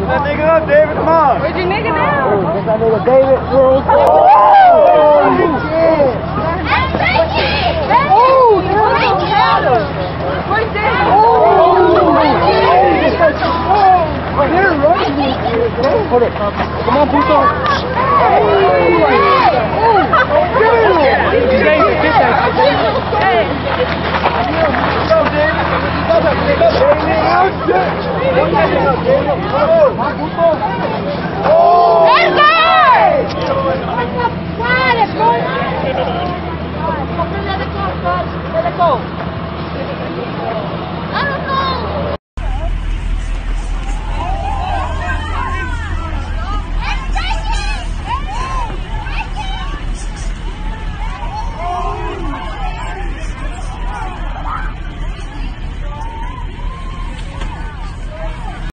That nigga up, David, come on. Where'd your nigga down? Oh, that's that nigga David. Oh, right here, right? Hold it. Come on, Puto. Hey.